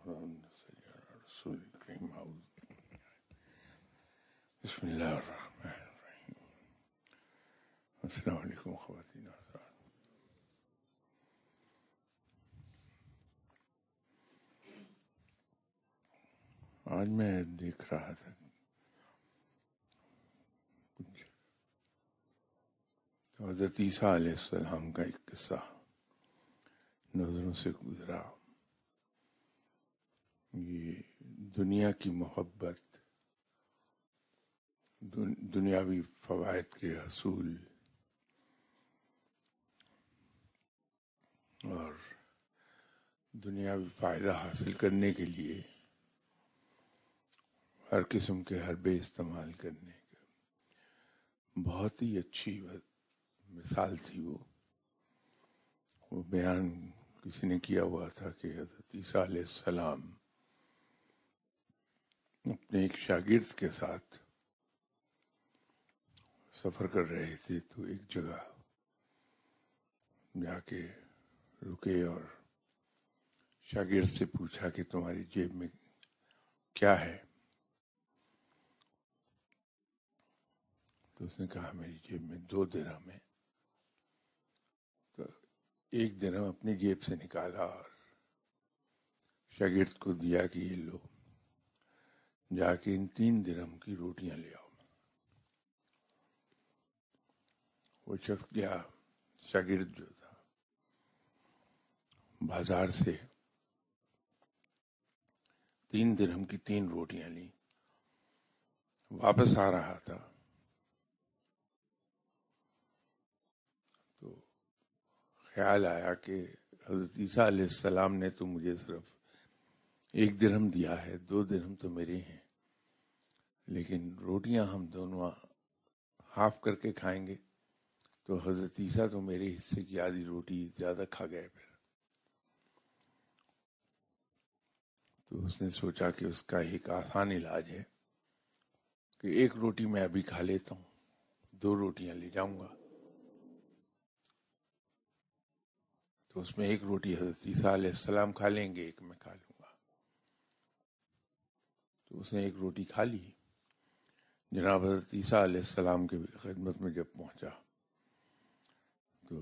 رسول کریم بسم اللہ الرحمن الرحیم. السلام علیکم خواتین حضرات. آج میں دیکھ رہا تھا کچھ حضرت عیسیٰ علیہ السلام کا ایک قصہ نظروں سے گزرا. یہ دنیا کی محبت، دنیاوی فوائد کے حصول اور دنیاوی فائدہ حاصل کرنے کے لیے ہر قسم کے حربے استعمال کرنے کا بہت ہی اچھی مثال تھی. وہ بیان کسی نے کیا ہوا تھا کہ حضرت عیسیٰ علیہ السلام اپنے ایک شاگرد کے ساتھ سفر کر رہے تھے تو ایک جگہ جا کے رکے اور شاگرد سے پوچھا کہ تمہاری جیب میں کیا ہے؟ تو اس نے کہا میری جیب میں 2 درہم ہے. تو 1 درہم اپنی جیب سے نکالا اور شاگرد کو دیا کہ یہ لو، جا کے ان 3 درہم کی روٹیاں لے آؤ. وہ شخص گیا، شاگرد جو تھا بازار سے 3 درہم کی 3 روٹیاں لی. واپس آ رہا تھا تو خیال آیا کہ حضرت عیسیٰ علیہ السلام نے تو مجھے صرف 1 درہم دیا ہے، 2 درہم تو میرے ہیں، لیکن روٹیاں ہم دونوں ہاف کر کے کھائیں گے تو حضرت عیسیٰ تو میرے حصے کی آدھی روٹی زیادہ کھا گئے. پھر تو اس نے سوچا کہ اس کا ایک آسان علاج ہے کہ 1 روٹی میں ابھی کھا لیتا ہوں، 2 روٹیاں لے جاؤں گا. تو اس میں 1 روٹی حضرت عیسیٰ علیہ السلام کھا لیں گے، 1 میں کھا لوں گا. تو اس نے 1 روٹی کھا لی. جناب حضرت عیسیٰ علیہ السلام کی خدمت میں جب پہنچا تو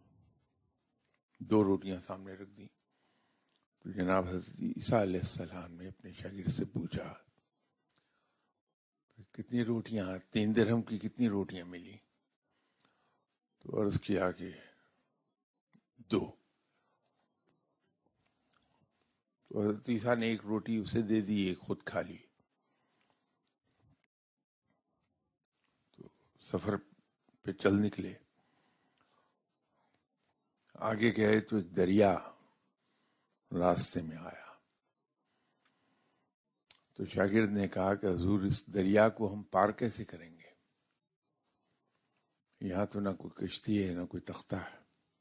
2 روٹیاں سامنے رکھ دی. تو جناب حضرت عیسیٰ علیہ السلام نے اپنے شاگرد سے پوچھا کتنی روٹیاں، 3 درہم کی کتنی روٹیاں ملی؟ تو عرض کیا کہ 2. تو حضرت عیسیٰ نے 1 روٹی اسے دے دی، 1 خود کھا لی. تو سفر پہ چل نکلے. آگے گئے تو ایک دریا راستے میں آیا. تو شاگرد نے کہا کہ حضور اس دریا کو ہم پار کیسے کریں گے؟ یہاں تو نہ کوئی کشتی ہے نہ کوئی تختہ ہے.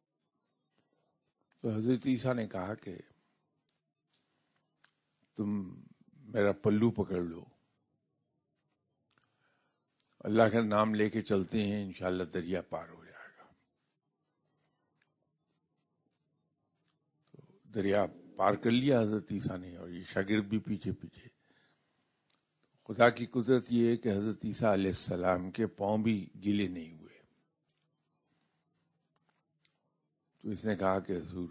تو حضرت عیسیٰ نے کہا کہ تم میرا پلو پکڑ لو، اللہ کا نام لے کے چلتے ہیں، انشاءاللہ دریا پار ہو جائے گا. تو دریا پار کر لیا حضرت عیسیٰ نے اور یہ شاگرد بھی پیچھے پیچھے. خدا کی قدرت یہ ہے کہ حضرت عیسیٰ علیہ السلام کے پاؤں بھی گیلے نہیں ہوئے. تو اس نے کہا کہ حضور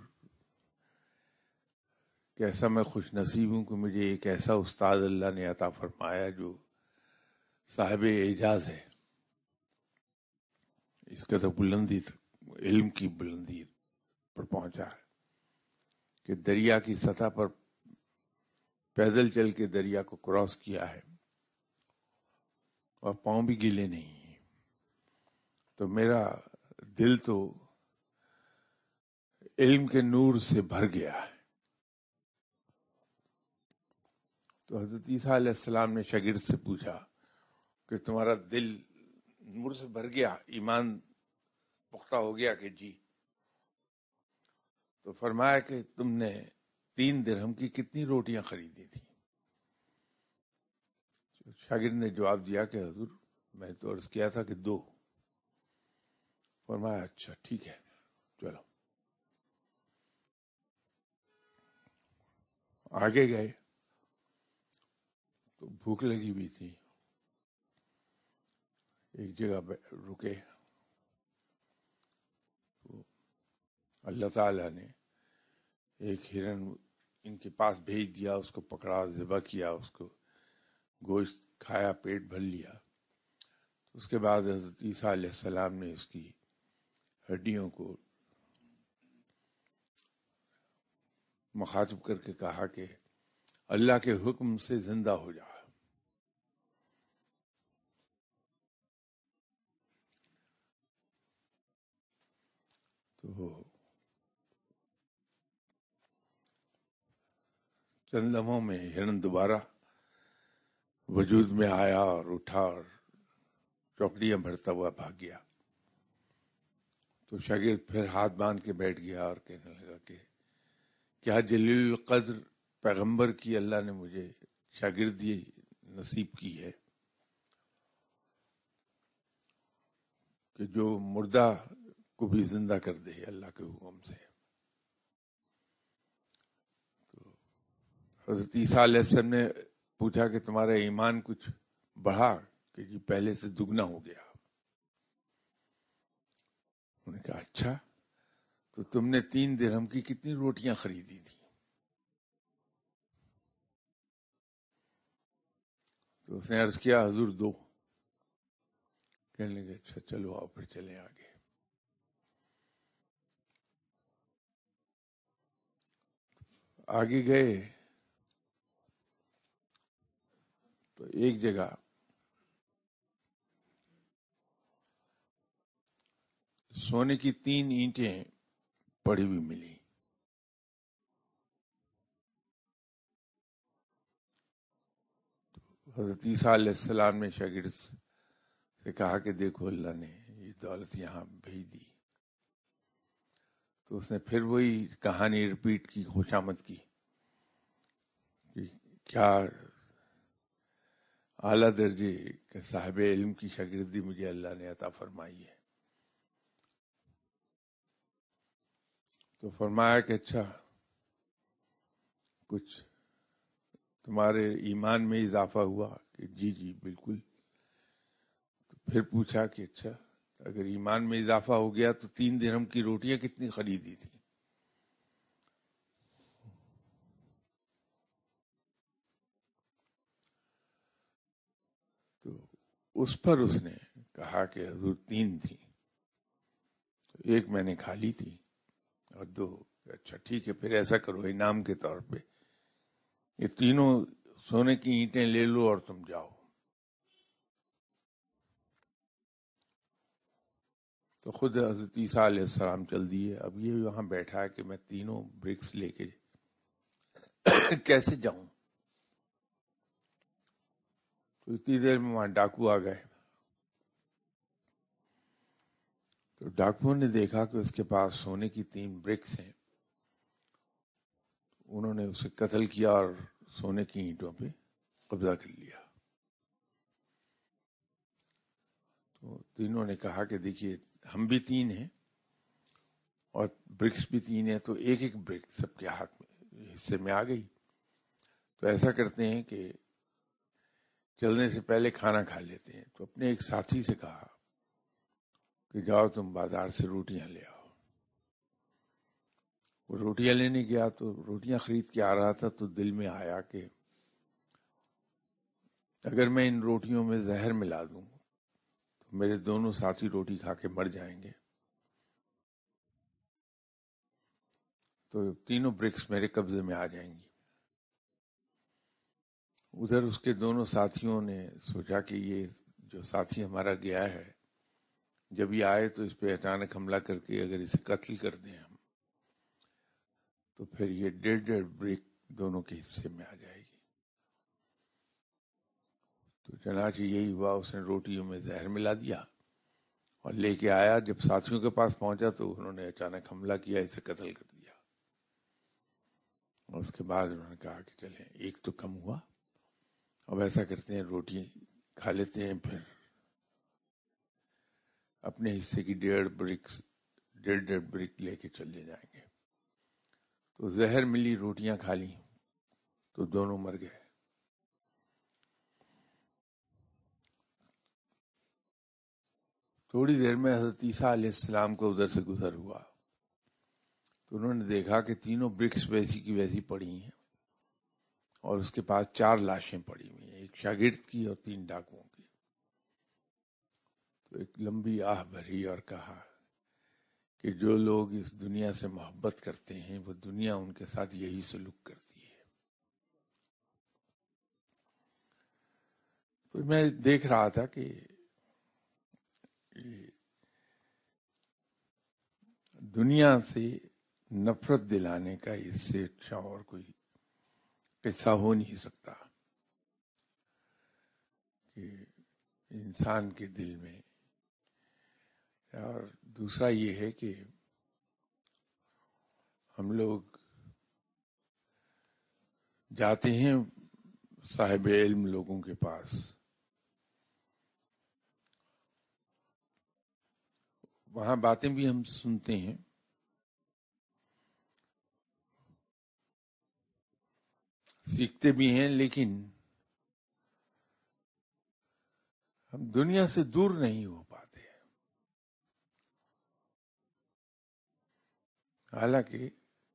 کیسا میں خوش نصیب ہوں کہ مجھے ایک ایسا استاد اللہ نے عطا فرمایا جو صاحب اعجاز ہے. اس کا تو بلندی علم کی بلندی پر پہنچا ہے کہ دریا کی سطح پر پیدل چل کے دریا کو کراس کیا ہے اور پاؤں بھی گیلے نہیں ہیں. تو میرا دل تو علم کے نور سے بھر گیا ہے. تو حضرت عیسیٰ علیہ السلام نے شاگرد سے پوچھا کہ تمہارا دل نور سے بھر گیا، ایمان پختہ ہو گیا؟ کہ جی. تو فرمایا کہ تم نے 3 درہم کی کتنی روٹیاں خریدی تھی؟ شاگرد نے جواب دیا کہ حضور میں تو عرض کیا تھا کہ 2. فرمایا اچھا ٹھیک ہے چلو. آگے گئے تو بھوک لگی ہوئی تھی، ایک جگہ رکے تو اللہ تعالیٰ نے ایک ہرن ان کے پاس بھیج دیا، اس کو پکڑا، ذبح کیا، اس کو گوشت کھایا، پیٹ بھر لیا۔ اس کے بعد حضرت عیسیٰ علیہ السلام نے اس کی ہڈیوں کو مخاطب کر کے کہا کہ اللہ کے حکم سے زندہ ہو جا۔ تو چند لمحوں میں ہرن دوبارہ وجود میں آیا اور اٹھا اور چوکڑیاں بھرتا ہوا بھاگ گیا۔ تو شاگرد پھر ہاتھ باندھ کے بیٹھ گیا اور کہنے لگا کہ کیا جلیل القدر پیغمبر کی اللہ نے مجھے شاگردی نصیب کی ہے کہ جو مردہ کو بھی زندہ کر دے اللہ کے حکم سے۔ تو حضرت عیسیٰ علیہ السلام نے پوچھا کہ تمہارا ایمان کچھ بڑھا کہ جی پہلے سے دگنا ہو گیا؟ انہوں نے کہا اچھا، تو تم نے 3 درہم کی کتنی روٹیاں خریدی تھی؟ تو اس نے عرض کیا حضور 2۔ کہنے لگے اچھا چلو آؤ پھر چلیں آگے۔ آگے گئے تو ایک جگہ سونے کی 3 اینٹیں پڑی ہوئی ملی۔ حضرت عیسیٰ علیہ السلام نے شاگرد سے کہا کہ دیکھو اللہ نے یہ دولت یہاں بھیج دی۔ تو اس نے پھر وہی کہانی رپیٹ کی، خوشامد کی کہ کیا اعلیٰ درجے کے صاحب علم کی شاگردی مجھے اللہ نے عطا فرمائی ہے۔ تو فرمایا کہ اچھا کچھ تمہارے ایمان میں اضافہ ہوا؟ کہ جی جی بالکل۔ تو پھر پوچھا کہ اچھا اگر ایمان میں اضافہ ہو گیا تو 3 درہم کی روٹیاں کتنی خریدی تھی؟ تو اس پر اس نے کہا کہ حضور 3 تھی، تو ایک میں نے کھا لی تھی اور 2 اچھا ٹھیک ہے پھر ایسا کرو انعام کے طور پہ یہ 3 سونے کی اینٹیں لے لو اور تم جاؤ۔ تو خود حضرت عیسیٰ علیہ السلام چل دیے۔ اب یہ وہاں بیٹھا ہے کہ میں 3 برکس لے کے کیسے جاؤں؟ تو اتنی دیر میں وہاں ڈاکو آ گئے۔ تو ڈاکوؤں نے دیکھا کہ اس کے پاس سونے کی 3 برکس ہیں۔ انہوں نے اسے قتل کیا اور سونے کی اینٹوں پہ قبضہ کر لیا۔ تو تینوں نے کہا کہ دیکھیے ہم بھی 3 ہیں اور برکس بھی 3 ہیں، تو ایک ایک برک سب کے ہاتھ میں حصے میں آ گئی۔ تو ایسا کرتے ہیں کہ چلنے سے پہلے کھانا کھا لیتے ہیں۔ تو اپنے ایک ساتھی سے کہا کہ جاؤ تم بازار سے روٹیاں لے آؤ۔ وہ روٹیاں لینے گیا تو روٹیاں خرید کے آ رہا تھا تو دل میں آیا کہ اگر میں ان روٹیوں میں زہر ملا دوں تو میرے دونوں ساتھی روٹی کھا کے مر جائیں گے، تو 3 برکس میرے قبضے میں آ جائیں گی۔ ادھر اس کے دونوں ساتھیوں نے سوچا کہ یہ جو ساتھی ہمارا گیا ہے جب یہ آئے تو اس پہ اچانک حملہ کر کے اگر اسے قتل کر دیں ہم تو پھر یہ 1.5 برک دونوں کے حصے میں آ جائے گی۔ تو چنانچہ یہی ہوا، اس نے روٹیوں میں زہر ملا دیا اور لے کے آیا۔ جب ساتھیوں کے پاس پہنچا تو انہوں نے اچانک حملہ کیا، اسے قتل کر دیا۔ اور اس کے بعد انہوں نے کہا کہ چلیں ایک تو کم ہوا، اب ایسا کرتے ہیں روٹی کھا لیتے ہیں، پھر اپنے حصے کی 1.5 برک لے کے چلے جائیں گے۔ تو زہر ملی روٹیاں کھا لی تو دونوں مر گئے. تھوڑی دیر میں حضرت عیسیٰ علیہ السلام کو ادھر سے گزر ہوا تو انہوں نے دیکھا کہ تینوں برکس ویسی کی ویسی پڑی ہیں اور اس کے پاس 4 لاشیں پڑی ہوئی ہیں، ایک شاگرد کی اور 3 ڈاکوؤں کی. تو ایک لمبی آہ بھری اور کہا کہ جو لوگ اس دنیا سے محبت کرتے ہیں وہ دنیا ان کے ساتھ یہی سلوک کرتی ہے. تو میں دیکھ رہا تھا کہ دنیا سے نفرت دلانے کا اس سے اچھا اور کوئی قصہ ہو نہیں سکتا کہ انسان کے دل میں. اور دوسرا یہ ہے کہ ہم لوگ جاتے ہیں صاحب علم لوگوں کے پاس، وہاں باتیں بھی ہم سنتے ہیں، سیکھتے بھی ہیں، لیکن ہم دنیا سے دور نہیں ہو پاتے. حالانکہ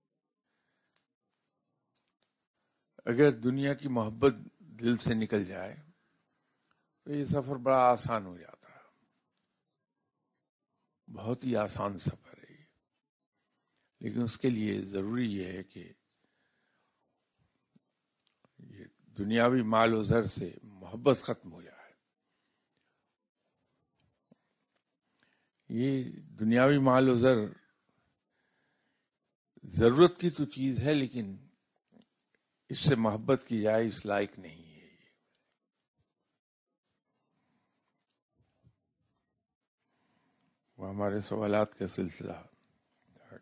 اگر دنیا کی محبت دل سے نکل جائے تو یہ سفر بڑا آسان ہو جاتا ہے، بہت ہی آسان سفر ہے یہ. لیکن اس کے لیے ضروری یہ ہے کہ یہ دنیاوی مال و زر سے محبت ختم ہو جائے. یہ دنیاوی مال و زر ضرورت کی تو چیز ہے، لیکن اس سے محبت کی جائے اس لائق نہیں ہے. وہ ہمارے سوالات کا سلسلہ تھا.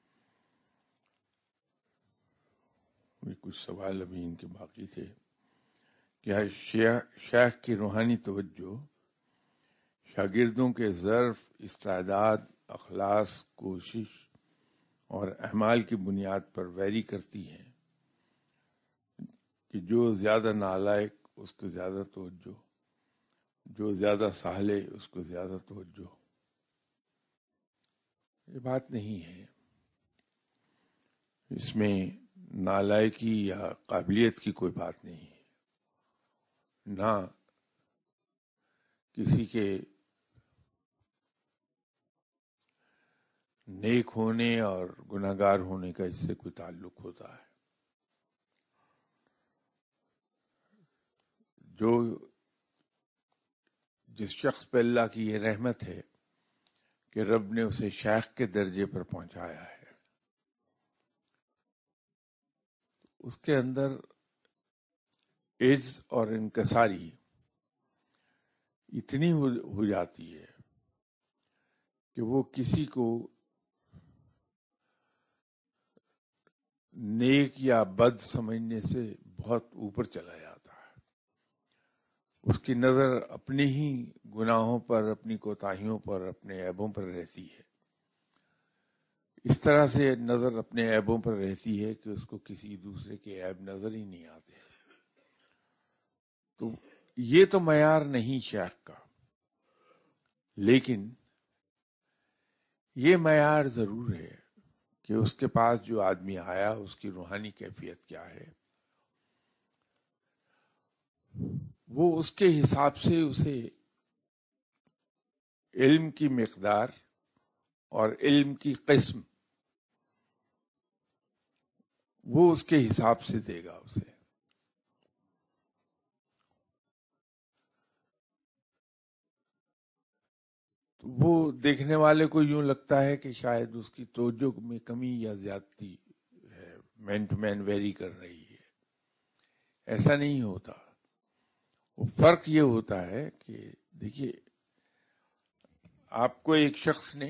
کچھ سوال ابھی ان کے باقی تھے. کیا شیخ کی روحانی توجہ شاگردوں کے ظرف، استعداد، اخلاص، کوشش اور اعمال کی بنیاد پر ویری کرتی ہیں کہ جو زیادہ نالائق اس کو زیادہ توجہ، جو زیادہ سہلے اس کو زیادہ توجہ؟ یہ بات نہیں ہے. اس میں نالائکی یا قابلیت کی کوئی بات نہیں ہے، نہ کسی کے نیک ہونے اور گناہگار ہونے کا اس سے کوئی تعلق ہوتا ہے. جو جس شخص پہ اللہ کی یہ رحمت ہے کہ رب نے اسے شیخ کے درجے پر پہنچایا ہے، اس کے اندر عجز اور انکساری اتنی ہو جاتی ہے کہ وہ کسی کو نیک یا بد سمجھنے سے بہت اوپر چلا جاتا ہے. اس کی نظر اپنے ہی گناہوں پر، اپنی کوتاہیوں پر، اپنے عیبوں پر رہتی ہے. اس طرح سے نظر اپنے عیبوں پر رہتی ہے کہ اس کو کسی دوسرے کے عیب نظر ہی نہیں آتے. تو یہ تو معیار نہیں شیخ کا، لیکن یہ معیار ضرور ہے کہ اس کے پاس جو آدمی آیا اس کی روحانی کیفیت کیا ہے، وہ اس کے حساب سے اسے علم کی مقدار اور علم کی قسم وہ اس کے حساب سے دے گا اسے. تو وہ دیکھنے والے کو یوں لگتا ہے کہ شاید اس کی توجہ میں کمی یا زیادتی ہے، مین ٹو مین ویری کر رہی ہے. ایسا نہیں ہوتا. وہ فرق یہ ہوتا ہے کہ دیکھیے، آپ کو ایک شخص نے،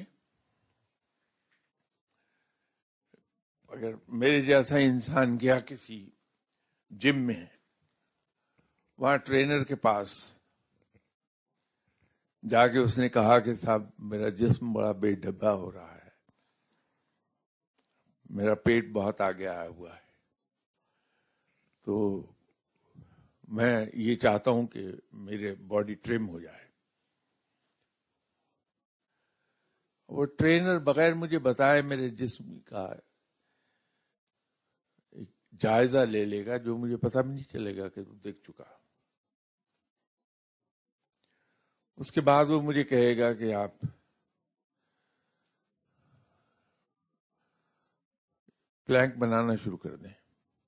اگر میرے جیسا انسان گیا کسی جم میں، وہاں ٹرینر کے پاس جا کے اس نے کہا کہ صاحب میرا جسم بڑا بے ڈھبا ہو رہا ہے، میرا پیٹ بہت آگے آیا ہوا ہے. تو میں یہ چاہتا ہوں کہ میرے باڈی ٹرم ہو جائے. وہ ٹرینر بغیر مجھے بتائے میرے جسم کا ایک جائزہ لے لے گا جو مجھے پتہ بھی نہیں چلے گا کہ تو دیکھ چکا. اس کے بعد وہ مجھے کہے گا کہ آپ پلانک بنانا شروع کر دیں،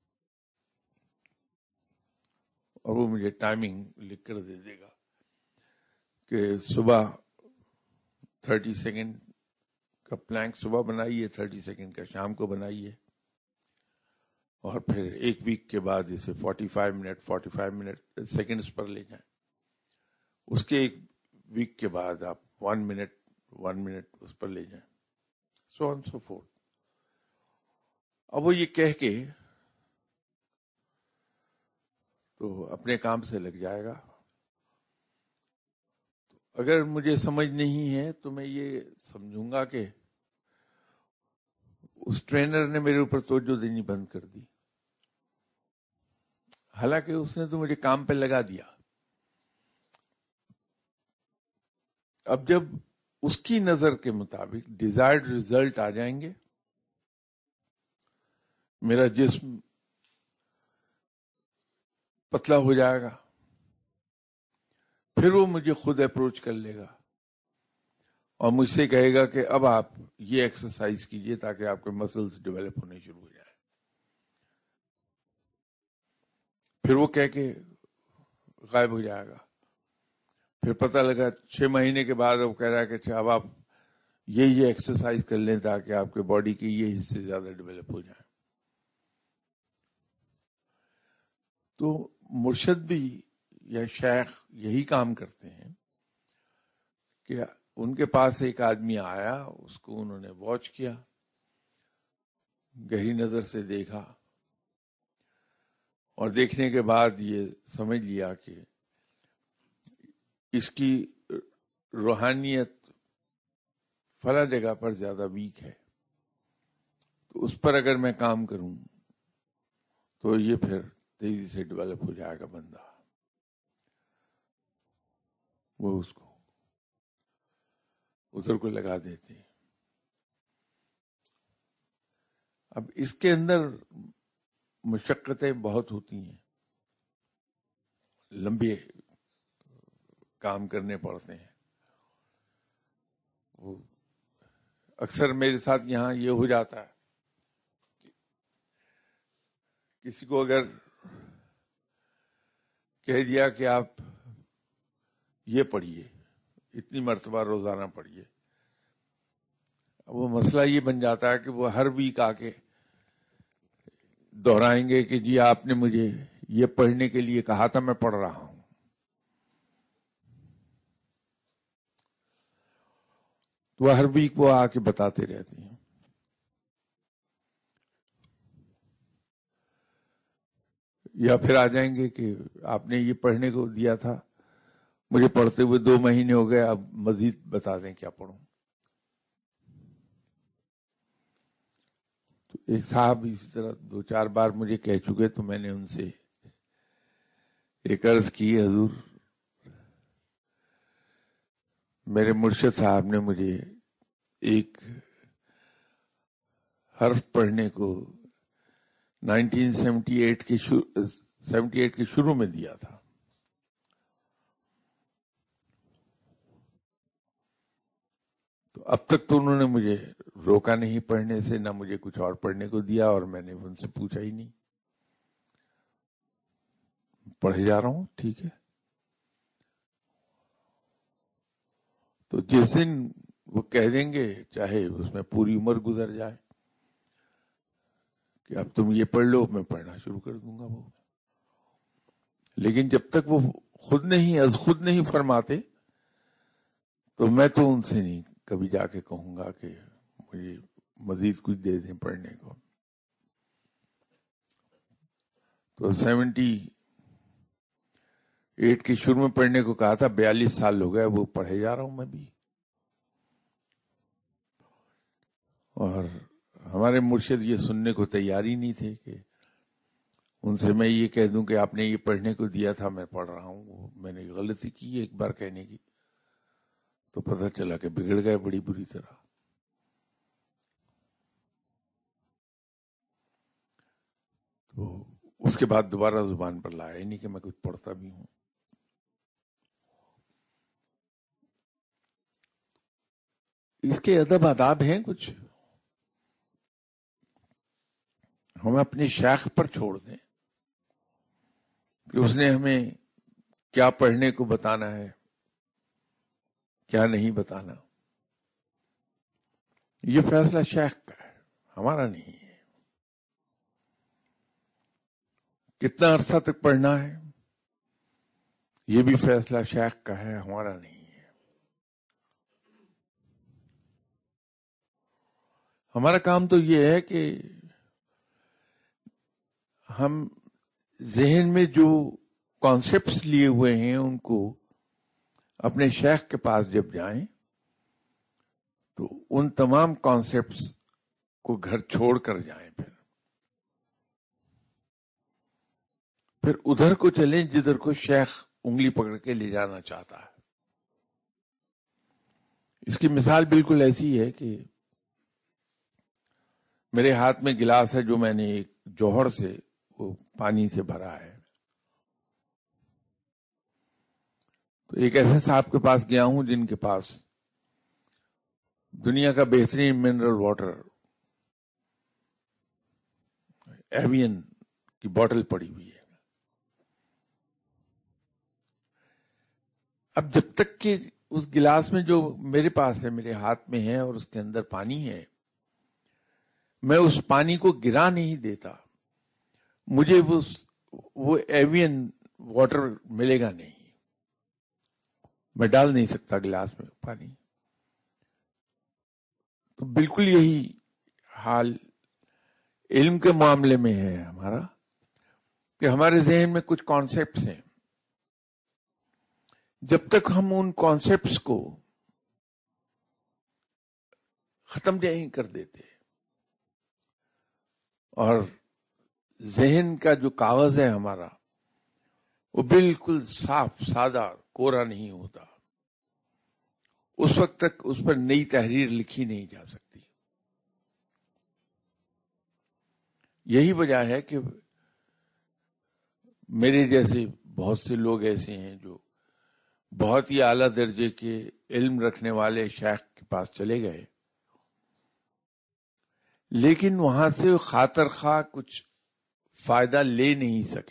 اور وہ مجھے ٹائمنگ لکھ کر دے دے گا کہ صبح 30 سیکنڈ کا پلانک صبح بنائیے، 30 سیکنڈ کا شام کو بنائیے، اور پھر ایک ویک کے بعد اسے 45 منٹ سیکنڈز پر لے جائیں. اس کے ایک ویک کے بعد آپ 1 منٹ اس پر لے جائیں، سو آن سو فورتھ. اب وہ یہ کہہ کے تو اپنے کام سے لگ جائے گا. اگر مجھے سمجھ نہیں ہے تو میں یہ سمجھوں گا کہ اس ٹرینر نے میرے اوپر توجہ دینی بند کر دی، حالانکہ اس نے تو مجھے کام پہ لگا دیا. اب جب اس کی نظر کے مطابق ڈیزائرڈ ریزلٹ آ جائیں گے، میرا جسم پتلا ہو جائے گا، پھر وہ مجھے خود اپروچ کر لے گا اور مجھ سے کہے گا کہ اب آپ یہ ایکسرسائز کیجئے تاکہ آپ کے مسلز ڈیولپ ہونے شروع ہو جائیں. پھر وہ کہہ کے غائب ہو جائے گا. پھر پتہ لگا 6 مہینے کے بعد وہ کہہ رہا ہے کہ اچھا اب آپ یہ ایکسرسائز کر لیں تاکہ آپ کے باڈی کے یہ حصے زیادہ ڈیولپ ہو جائیں. تو مرشد بھی یا شیخ یہی کام کرتے ہیں کہ ان کے پاس ایک آدمی آیا، اس کو انہوں نے واچ کیا، گہری نظر سے دیکھا، اور دیکھنے کے بعد یہ سمجھ لیا کہ اس کی روحانیت فلاں جگہ پر زیادہ ویک ہے، تو اس پر اگر میں کام کروں تو یہ پھر تیزی سے ڈیولپ ہو جائے گا بندہ. وہ اس کو ادھر کو لگا دیتے ہیں. اب اس کے اندر مشقتیں بہت ہوتی ہیں، لمبے کام کرنے پڑتے ہیں. وہ اکثر میرے ساتھ یہاں یہ ہو جاتا ہے، کسی کو اگر کہہ دیا کہ آپ یہ پڑھیے، اتنی مرتبہ روزانہ پڑھیے، اب وہ مسئلہ یہ بن جاتا ہے کہ وہ ہر ویک آ کے دہرائیں گے کہ جی آپ نے مجھے یہ پڑھنے کے لیے کہا تھا، میں پڑھ رہا ہوں. تو ہر ویک وہ آ کے بتاتے رہتے ہیں. یا پھر آ جائیں گے کہ آپ نے یہ پڑھنے کو دیا تھا، مجھے پڑھتے ہوئے 2 مہینے ہو گئے، اب مزید بتا دیں کیا پڑھوں. تو ایک صاحب اسی طرح 2-4 بار مجھے کہہ چکے، تو میں نے ان سے ایک عرض کی، حضور میرے مرشد صاحب نے مجھے ایک حرف پڑھنے کو 1978 کے شروع میں دیا تھا، تو اب تک تو انہوں نے مجھے روکا نہیں پڑھنے سے، نہ مجھے کچھ اور پڑھنے کو دیا، اور میں نے ان سے پوچھا ہی نہیں. پڑھے جا رہا ہوں، ٹھیک ہے. تو جس دن وہ کہہ دیں گے، چاہے اس میں پوری عمر گزر جائے، کہ اب تم یہ پڑھ لو، میں پڑھنا شروع کر دوں گا. وہ لیکن جب تک وہ خود نہیں فرماتے، تو میں تو ان سے نہیں کبھی جا کے کہوں گا کہ مجھے مزید کچھ دے دیں پڑھنے کو. تو 78 کے شروع میں پڑھنے کو کہا تھا، 42 سال ہو گئے، وہ پڑھے جا رہا ہوں میں بھی. اور ہمارے مرشد یہ سننے کو تیار ہی نہیں تھے کہ ان سے میں یہ کہہ دوں کہ آپ نے یہ پڑھنے کو دیا تھا میں پڑھ رہا ہوں، میں نے غلطی کی ایک بار کہنے کی، تو پتہ چلا کہ بگڑ گئے بڑی بری طرح. تو اس کے بعد دوبارہ زبان پر لایا ہی نہیں کہ میں کچھ پڑھتا بھی ہوں. اس کے ادب آداب ہیں کچھ، ہم اپنے شیخ پر چھوڑ دیں کہ اس نے ہمیں کیا پڑھنے کو بتانا ہے، کیا نہیں بتانا. یہ فیصلہ شیخ کا ہے، ہمارا نہیں ہے. کتنا عرصہ تک پڑھنا ہے یہ بھی فیصلہ شیخ کا ہے، ہمارا نہیں ہے. ہمارا کام تو یہ ہے کہ ہم ذہن میں جو کانسیپٹس لیے ہوئے ہیں ان کو اپنے شیخ کے پاس جب جائیں تو ان تمام کانسیپٹس کو گھر چھوڑ کر جائیں، پھر ادھر کو چلیں جدھر کو شیخ انگلی پکڑ کے لے جانا چاہتا ہے. اس کی مثال بالکل ایسی ہے کہ میرے ہاتھ میں گلاس ہے جو میں نے ایک جوہر سے وہ پانی سے بھرا ہے. تو ایک ایسے صاحب کے پاس گیا ہوں جن کے پاس دنیا کا بہترین منرل واٹر ایوین کی بوٹل پڑی ہوئی ہے. اب جب تک کہ اس گلاس میں جو میرے پاس ہے، میرے ہاتھ میں ہے اور اس کے اندر پانی ہے، میں اس پانی کو گرا نہیں دیتا، مجھے وہ ایوین واٹر ملے گا نہیں. میں ڈال نہیں سکتا گلاس میں پانی. تو بالکل یہی حال علم کے معاملے میں ہے ہمارا، کہ ہمارے ذہن میں کچھ کانسیپٹس ہیں، جب تک ہم ان کانسیپٹس کو ختم نہیں کر دیتے اور ذہن کا جو کاغذ ہے ہمارا وہ بالکل صاف سادہ کوڑا نہیں ہوتا، اس وقت تک اس پر نئی تحریر لکھی نہیں جا سکتی. یہی وجہ ہے کہ میرے جیسے بہت سے لوگ ایسے ہیں جو بہت ہی اعلیٰ درجے کے علم رکھنے والے شیخ کے پاس چلے گئے، لیکن وہاں سے خاطر خواہ کچھ فائدہ لے نہیں سکے.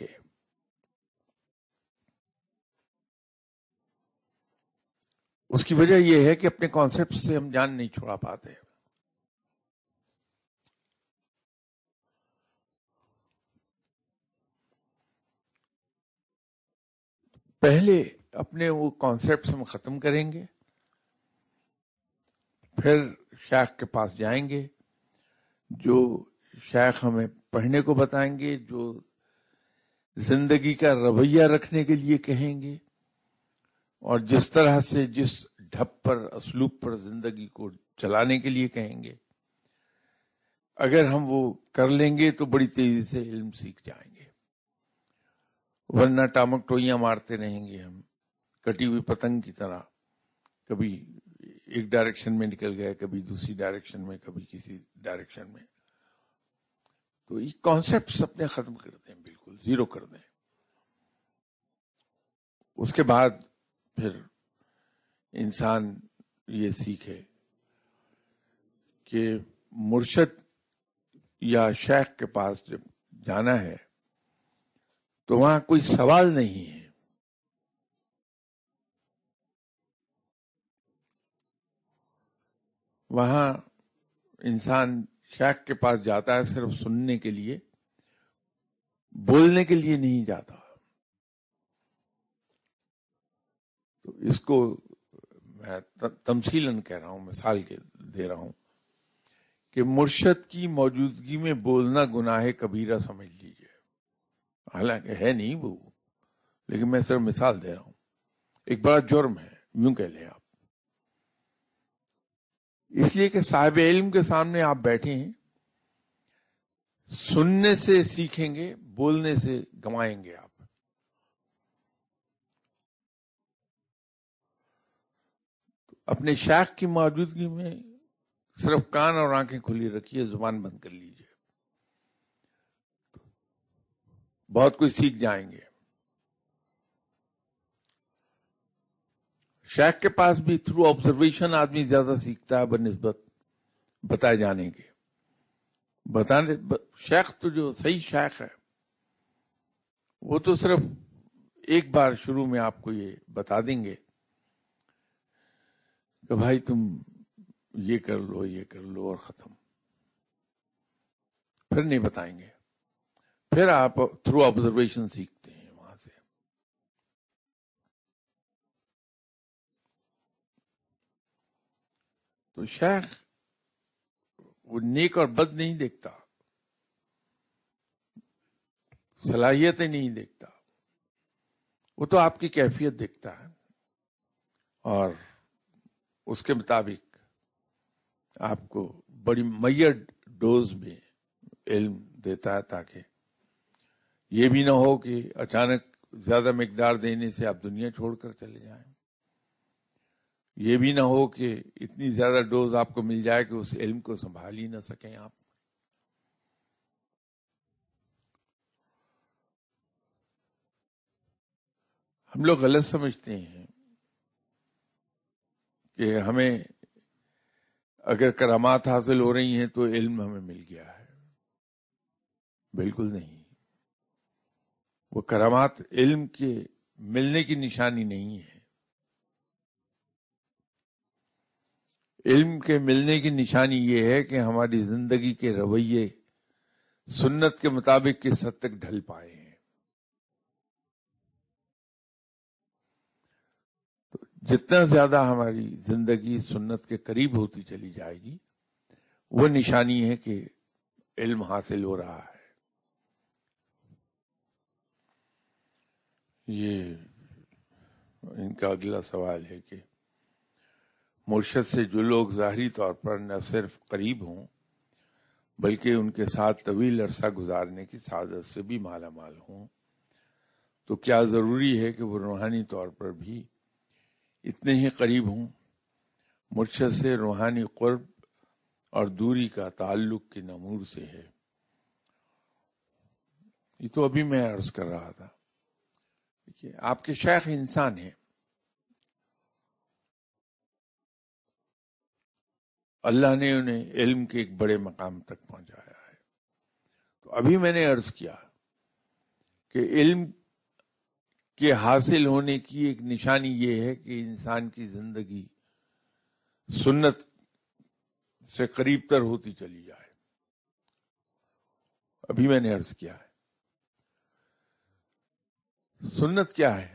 اس کی وجہ یہ ہے کہ اپنے کانسیپٹ سے ہم جان نہیں چھوڑا پاتے. پہلے اپنے وہ کانسیپٹس ہم ختم کریں گے، پھر شیخ کے پاس جائیں گے، جو شیخ ہمیں پڑھنے کو بتائیں گے، جو زندگی کا رویہ رکھنے کے لیے کہیں گے، اور جس طرح سے جس ڈھب پر اسلوب پر زندگی کو چلانے کے لیے کہیں گے، اگر ہم وہ کر لیں گے تو بڑی تیزی سے علم سیکھ جائیں گے. ورنہ ٹامک ٹوئیاں مارتے رہیں گے ہم کٹی ہوئی پتنگ کی طرح، کبھی ایک ڈائریکشن میں نکل گئے، کبھی دوسری ڈائریکشن میں، کبھی کسی ڈائریکشن میں. تو یہ کانسیپٹس اپنے ختم کر دیں، بالکل زیرو کر دیں. اس کے بعد پھر انسان یہ سیکھے کہ مرشد یا شیخ کے پاس جب جانا ہے تو وہاں کوئی سوال نہیں ہے، وہاں انسان شیخ کے پاس جاتا ہے صرف سننے کے لیے، بولنے کے لیے نہیں جاتا. تو اس کو میں تمثیلاً کہہ رہا ہوں، مثال کے دے رہا ہوں کہ مرشد کی موجودگی میں بولنا گناہ کبیرہ سمجھ لیجئے. حالانکہ ہے نہیں وہ، لیکن میں صرف مثال دے رہا ہوں. ایک بڑا جرم ہے، یوں کہہ لیں آپ. اس لیے کہ صاحب علم کے سامنے آپ بیٹھے ہیں، سننے سے سیکھیں گے، بولنے سے گنوائیں گے آپ۔ اپنے شیخ کی موجودگی میں صرف کان اور آنکھیں کھلی رکھیے، زبان بند کر لیجیے، بہت کچھ سیکھ جائیں گے۔ شیخ کے پاس بھی تھرو آبزرویشن آدمی زیادہ سیکھتا ہے بنسبت بتائے جانے کے۔ شیخ تو جو صحیح شیخ ہے وہ تو صرف ایک بار شروع میں آپ کو یہ بتا دیں گے کہ بھائی تم یہ کر لو، یہ کر لو، اور ختم۔ پھر نہیں بتائیں گے، پھر آپ تھرو آبزرویشن سیکھتے ہیں وہاں سے۔ تو شیخ وہ نیک اور بد نہیں دیکھتا، صلاحیتیں نہیں دیکھتا، وہ تو آپ کی کیفیت دیکھتا ہے اور اس کے مطابق آپ کو بڑی میسر ڈوز میں علم دیتا ہے، تاکہ یہ بھی نہ ہو کہ اچانک زیادہ مقدار دینے سے آپ دنیا چھوڑ کر چلے جائیں، یہ بھی نہ ہو کہ اتنی زیادہ ڈوز آپ کو مل جائے کہ اس علم کو سنبھال ہی نہ سکیں آپ۔ ہم لوگ غلط سمجھتے ہیں کہ ہمیں اگر کرامات حاصل ہو رہی ہیں تو علم ہمیں مل گیا ہے۔ بالکل نہیں، وہ کرامات علم کے ملنے کی نشانی نہیں ہے۔ علم کے ملنے کی نشانی یہ ہے کہ ہماری زندگی کے رویے سنت کے مطابق کس حد تک ڈھل پائے ہیں۔ تو جتنا زیادہ ہماری زندگی سنت کے قریب ہوتی چلی جائے گی، وہ نشانی ہے کہ علم حاصل ہو رہا ہے۔ یہ ان کا اگلا سوال ہے کہ مرشد سے جو لوگ ظاہری طور پر نہ صرف قریب ہوں بلکہ ان کے ساتھ طویل عرصہ گزارنے کی سعادت سے بھی مالا مال ہوں، تو کیا ضروری ہے کہ وہ روحانی طور پر بھی اتنے ہی قریب ہوں؟ مرشد سے روحانی قرب اور دوری کا تعلق کے نمور سے ہے۔ یہ تو ابھی میں عرض کر رہا تھا کہ آپ کے شیخ انسان ہیں، اللہ نے انہیں علم کے ایک بڑے مقام تک پہنچایا ہے۔ تو ابھی میں نے عرض کیا کہ علم کے حاصل ہونے کی ایک نشانی یہ ہے کہ انسان کی زندگی سنت سے قریب تر ہوتی چلی جائے۔ ابھی میں نے عرض کیا ہے سنت کیا ہے؟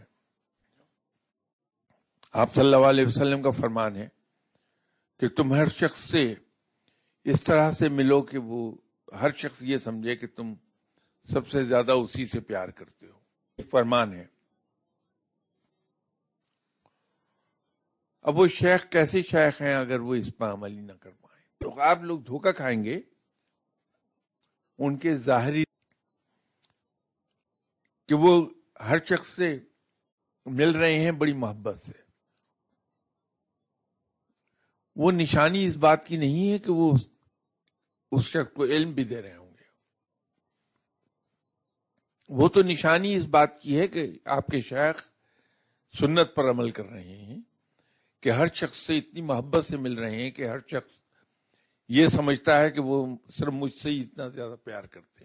آپ صلی اللہ علیہ وسلم کا فرمان ہے کہ تم ہر شخص سے اس طرح سے ملو کہ وہ ہر شخص یہ سمجھے کہ تم سب سے زیادہ اسی سے پیار کرتے ہو۔ یہ فرمان ہے۔ اب وہ شیخ کیسے شیخ ہیں اگر وہ اس پر عمل ہی نہ کر پائیں؟ تو آپ لوگ دھوکہ کھائیں گے ان کے ظاہری کہ وہ ہر شخص سے مل رہے ہیں بڑی محبت سے۔ وہ نشانی اس بات کی نہیں ہے کہ وہ اس شخص کو علم بھی دے رہے ہوں گے، وہ تو نشانی اس بات کی ہے کہ آپ کے شیخ سنت پر عمل کر رہے ہیں، کہ ہر شخص سے اتنی محبت سے مل رہے ہیں کہ ہر شخص یہ سمجھتا ہے کہ وہ صرف مجھ سے ہی اتنا زیادہ پیار کرتے ہیں۔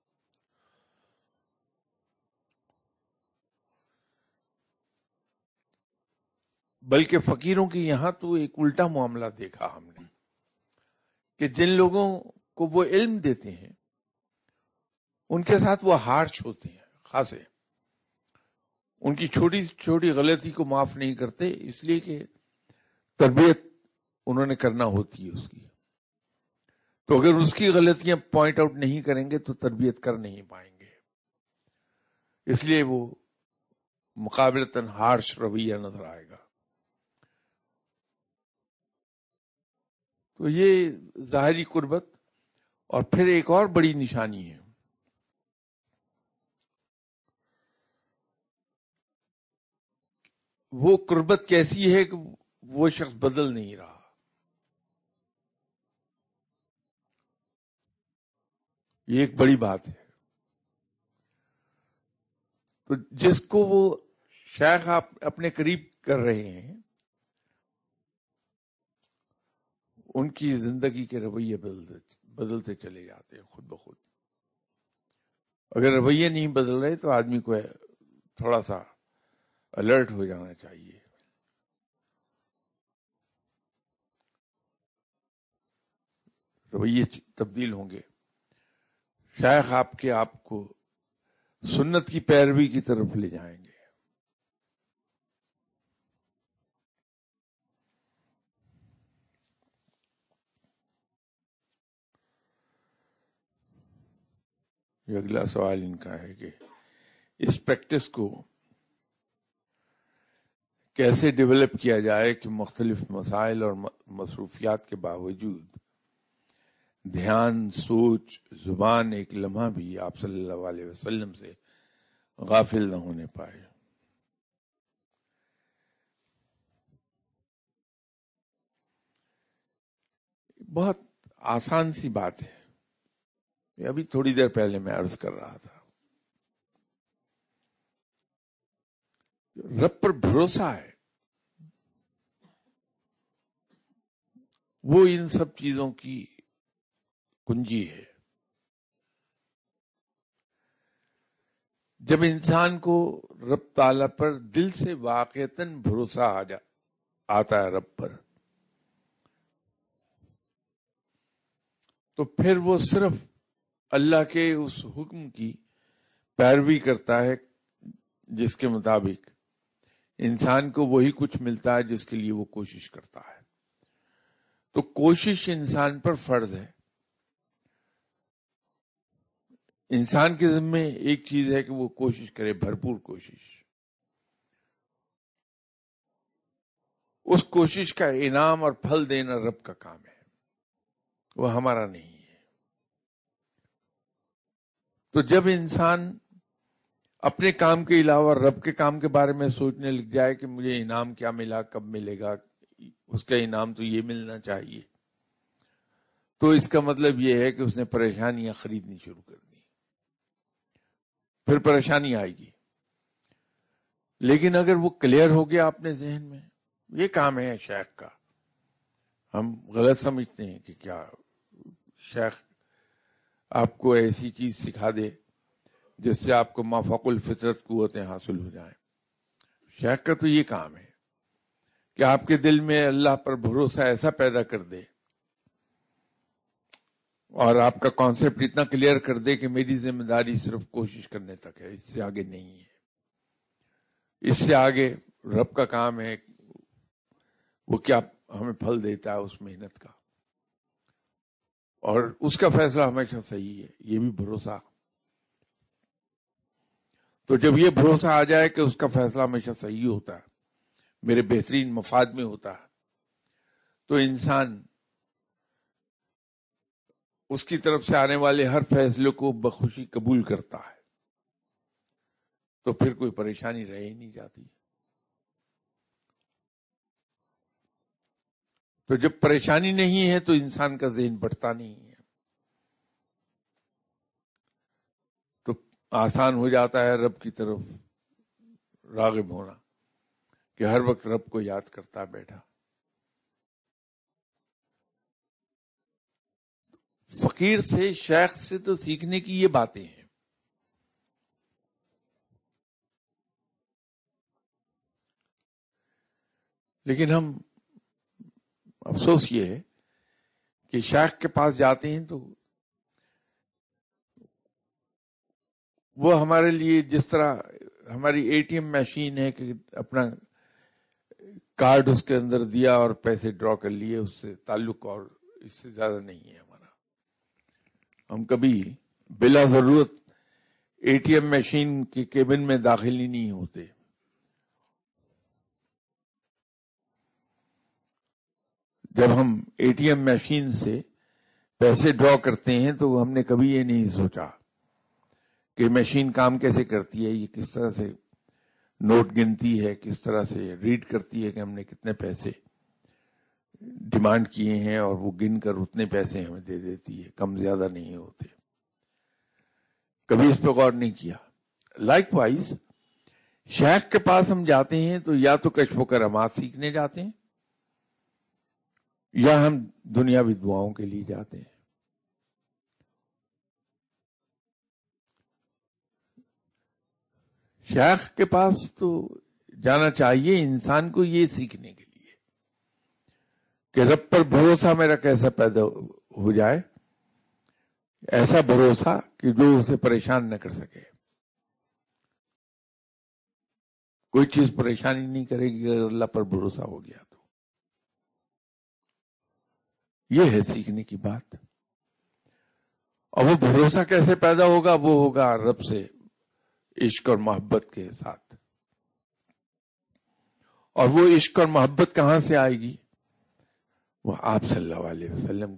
بلکہ فقیروں کی یہاں تو ایک الٹا معاملہ دیکھا ہم نے کہ جن لوگوں کو وہ علم دیتے ہیں ان کے ساتھ وہ ہارش ہوتے ہیں، خاصے ان کی چھوٹی چھوٹی غلطی کو معاف نہیں کرتے، اس لیے کہ تربیت انہوں نے کرنا ہوتی ہے اس کی۔ تو اگر اس کی غلطیاں پوائنٹ آؤٹ نہیں کریں گے تو تربیت کر نہیں پائیں گے، اس لیے وہ مقابلتاً ہارش رویہ نظر آئے گا۔ تو یہ ظاہری قربت اور پھر ایک اور بڑی نشانی ہے، وہ قربت کیسی ہے کہ وہ شخص بدل نہیں رہا. یہ ایک بڑی بات ہے. تو جس کو وہ شیخ آپ اپنے قریب کر رہے ہیں، ان کی زندگی کے رویے بدلتے چلے جاتے ہیں خود بخود. اگر رویے نہیں بدل رہے تو آدمی کو تھوڑا سا الرٹ ہو جانا چاہیے. رویے تبدیل ہوں گے. شیخ آپ کو سنت کی پیروی کی طرف لے جائیں گے. یہ اگلا سوال ان کا ہے کہ اس پریکٹس کو کیسے ڈیولپ کیا جائے کہ مختلف مسائل اور مصروفیات کے باوجود دھیان، سوچ، زبان ایک لمحہ بھی آپ صلی اللہ علیہ وسلم سے غافل نہ ہونے پائے. بہت آسان سی بات ہے. یہ ابھی تھوڑی دیر پہلے میں عرض کر رہا تھا، رب پر بھروسہ ہے، وہ ان سب چیزوں کی کنجی ہے. جب انسان کو رب تعالی پر دل سے واقعتاً بھروسہ آتا ہے رب پر، تو پھر وہ صرف اللہ کے اس حکم کی پیروی کرتا ہے جس کے مطابق انسان کو وہی کچھ ملتا ہے جس کے لیے وہ کوشش کرتا ہے. تو کوشش انسان پر فرض ہے. انسان کے ذمے ایک چیز ہے کہ وہ کوشش کرے، بھرپور کوشش. اس کوشش کا انعام اور پھل دینا رب کا کام ہے، وہ ہمارا نہیں ہے. تو جب انسان اپنے کام کے علاوہ رب کے کام کے بارے میں سوچنے لگ جائے کہ مجھے انعام کیا ملا، کب ملے گا، اس کا انعام تو یہ ملنا چاہیے، تو اس کا مطلب یہ ہے کہ اس نے پریشانیاں خریدنی شروع کر دی. پھر پریشانی آئے گی. لیکن اگر وہ کلیئر ہو گیا اپنے ذہن میں، یہ کام ہے شیخ کا. ہم غلط سمجھتے ہیں کہ کیا شیخ آپ کو ایسی چیز سکھا دے جس سے آپ کو مافوق الفطرت قوتیں حاصل ہو جائیں. شیخ کا تو یہ کام ہے کہ آپ کے دل میں اللہ پر بھروسہ ایسا پیدا کر دے اور آپ کا کانسیپٹ اتنا کلیئر کر دے کہ میری ذمہ داری صرف کوشش کرنے تک ہے، اس سے آگے نہیں ہے. اس سے آگے رب کا کام ہے، وہ کیا ہمیں پھل دیتا ہے اس محنت کا، اور اس کا فیصلہ ہمیشہ صحیح ہے. یہ بھی بھروسہ. تو جب یہ بھروسہ آ جائے کہ اس کا فیصلہ ہمیشہ صحیح ہوتا ہے، میرے بہترین مفاد میں ہوتا ہے، تو انسان اس کی طرف سے آنے والے ہر فیصلے کو بخوشی قبول کرتا ہے. تو پھر کوئی پریشانی رہ ہی نہیں جاتی. تو جب پریشانی نہیں ہے تو انسان کا ذہن بٹتا نہیں ہے، تو آسان ہو جاتا ہے رب کی طرف راغب ہونا، کہ ہر وقت رب کو یاد کرتا بیٹھا. فقیر سے، شیخ سے تو سیکھنے کی یہ باتیں ہیں. لیکن ہم افسوس یہ ہے کہ شیخ کے پاس جاتے ہیں تو وہ ہمارے لیے جس طرح ہماری اے ٹی ایم مشین ہے کہ اپنا کارڈ اس کے اندر دیا اور پیسے ڈرا کر لیے، اس سے تعلق اور اس سے زیادہ نہیں ہے ہمارا. ہم کبھی بلا ضرورت اے ٹی ایم مشین کے کیبن میں داخل ہی نہیں ہوتے. جب ہم اے ٹی ایم مشین سے پیسے ڈرا کرتے ہیں تو ہم نے کبھی یہ نہیں سوچا کہ مشین کام کیسے کرتی ہے، یہ کس طرح سے نوٹ گنتی ہے، کس طرح سے ریڈ کرتی ہے کہ ہم نے کتنے پیسے ڈیمانڈ کیے ہیں، اور وہ گن کر اتنے پیسے ہمیں دے دیتی ہے، کم زیادہ نہیں ہوتے. کبھی اس پہ غور نہیں کیا. لائک وائز شیخ کے پاس ہم جاتے ہیں تو یا تو کشف و کرامات سیکھنے جاتے ہیں، یا ہم دنیاوی دعاؤں کے لیے جاتے ہیں. شیخ کے پاس تو جانا چاہیے انسان کو یہ سیکھنے کے لیے کہ رب پر بھروسہ میرا کیسا پیدا ہو جائے، ایسا بھروسہ کہ جو اسے پریشان نہ کر سکے. کوئی چیز پریشانی نہیں کرے گی اگر اللہ پر بھروسہ ہو گیا تو. یہ ہے سیکھنے کی بات. اور وہ بھروسہ کیسے پیدا ہوگا؟ وہ ہوگا رب سے عشق اور محبت کے ساتھ. اور وہ عشق اور محبت کہاں سے آئے گی؟ وہ آپ صلی اللہ علیہ وسلم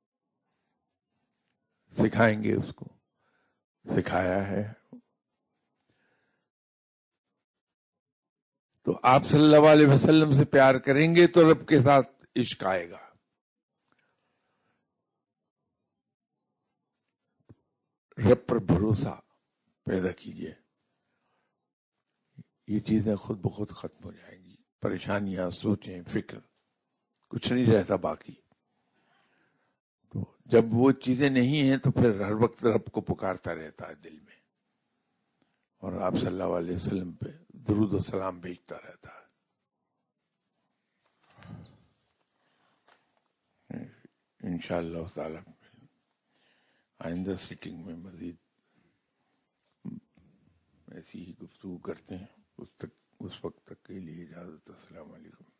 سکھائیں گے، اس کو سکھایا ہے. تو آپ صلی اللہ علیہ وسلم سے پیار کریں گے تو رب کے ساتھ عشق آئے گا. رب پر بھروسہ پیدا کیجئے، یہ چیزیں خود بخود ختم ہو جائیں گی. پریشانیاں، سوچیں، فکر، کچھ نہیں رہتا باقی. تو جب وہ چیزیں نہیں ہیں تو پھر ہر وقت رب کو پکارتا رہتا ہے دل میں، اور آپ صلی اللہ علیہ وسلم پہ درود و سلام بھیجتا رہتا ہے. انشاءاللہ تعالی آئندہ سیٹنگ میں مزید ایسی ہی گفتگو کرتے ہیں. اس وقت تک کے لیے اجازت. السلام علیکم.